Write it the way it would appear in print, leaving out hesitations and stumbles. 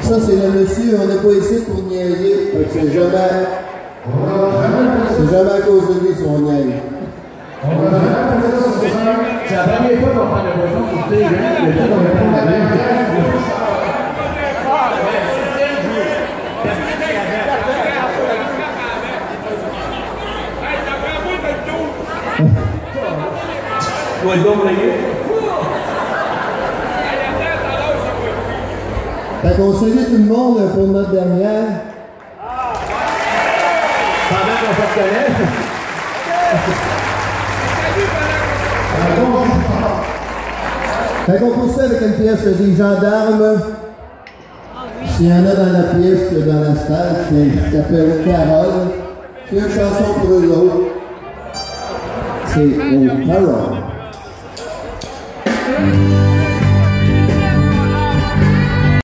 Ça, c'est le monsieur, on n'est pas ici pour niaiser. C'est jamais à cause de lui si on niaise. C'est la première fois qu'on prend la boisson pour tes gens. Le temps qu'on répond à la ouais, donc, Fait qu'on salue tout le monde pour notre dernière. Pendant qu'on se reconnaît. Fait qu'on poursuit avec une pièce des gendarmes. S'il y en a dans la pièce, dans la salle, ça s'appelle Carole. C'est une chanson pour eux autres. C'est au Carole.